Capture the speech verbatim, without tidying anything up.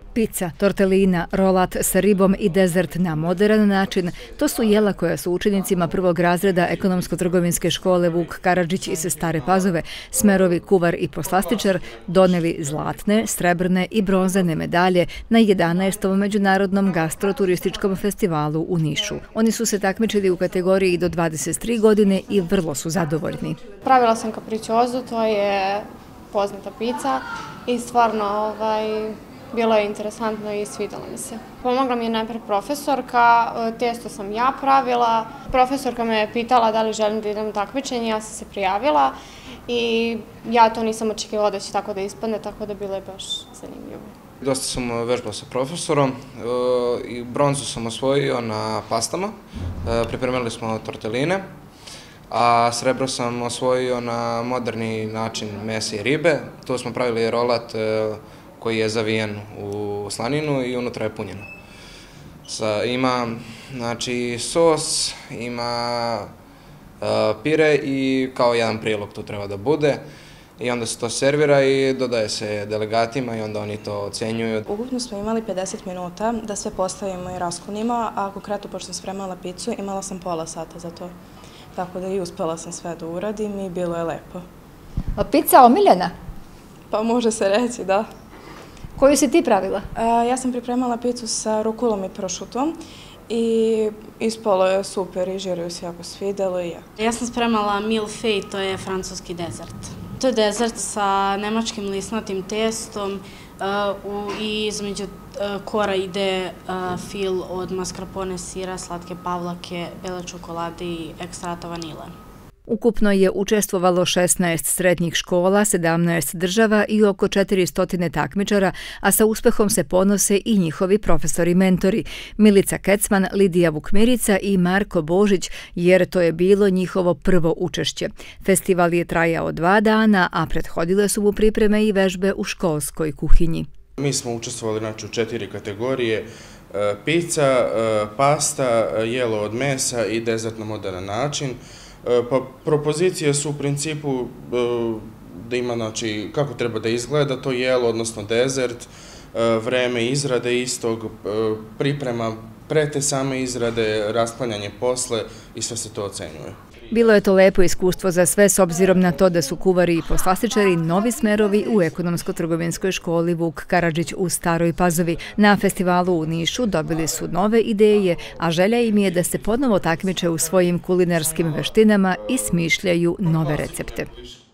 Pica, tortelina, rolat sa ribom i dezert na modern način, to su jela koja su učenicima prvog razreda ekonomsko-trgovinske škole Vuk Karadžić iz Stare Pazove, smerovi kuvar i poslastičar, doneli zlatne, srebrne i bronzane medalje na jedanaestom međunarodnom gastroturističkom festivalu u Nišu. Oni su se takmičili u kategoriji do dvadeset tri godine i vrlo su zadovoljni. Pravila sam kapričozu, to je poznata pica i stvarno ovaj, bilo je interesantno i svidjelo mi se. Pomogla mi je najprej profesorka, testo sam ja pravila. Profesorka me je pitala da li želim da idem u takmičenje, ja sam se prijavila i ja to nisam očekivala da će tako da ispadne, tako da bilo je baš zanimljivo. Dosta sam vežbao sa profesorom i bronzu sam osvojio na pastama, pripremili smo torteline, a srebro sam osvojio na moderni način mesa i ribe. Tu smo pravili rolat koji je zavijen u slaninu i unutra je punjeno. Ima znači, sos, ima pire i kao jedan prilog tu treba da bude. I onda se to servira i dodaje se delegatima i onda oni to ocenjuju. Ukupno smo imali pedeset minuta da sve postavimo i rasklonimo, a konkretno pošto sam spremala picu imala sam pola sata za to. Tako da i uspela sam sve da uradim i bilo je lepo. A pica omiljena? Pa može se reći, da. Koju si ti pravila? Ja sam pripremala picu sa rukulom i prošutom i ispalo je super i žiru se jako svidelo i ja. Ja sam spremala milfej, to je francuski dezert. To je dezert sa nemačkim lisnatim testom i između kora ide fil od mascarpone sira, slatke pavlake, bele čokolade i ekstrata vanile. Ukupno je učestvovalo šesnaest srednjih škola, sedamnaest država i oko četiristo takmičara, a sa uspehom se ponose i njihovi profesori mentori, Milica Kecman, Lidija Vukmirica i Marko Božić, jer to je bilo njihovo prvo učešće. Festival je trajao dva dana, a prethodile su mu pripreme i vežbe u školskoj kuhinji. Mi smo učestvovali znači, u četiri kategorije, pica, pasta, jelo od mesa i dezert na modern način. Pa propozicije su u principu da ima, znači, kako treba da izgleda to jelo, odnosno dezert, vreme izrade istog, priprema pre te same izrade, rasklanjanje posle i sve se to ocenjuje. Bilo je to lepo iskustvo za sve s obzirom na to da su kuvari i poslastičari novi smerovi u ekonomsko-trgovinskoj školi Vuk Karadžić u Staroj Pazovi. Na festivalu u Nišu dobili su nove ideje, a želja im je da se ponovo takmiče u svojim kulinarskim veštinama i smišljaju nove recepte.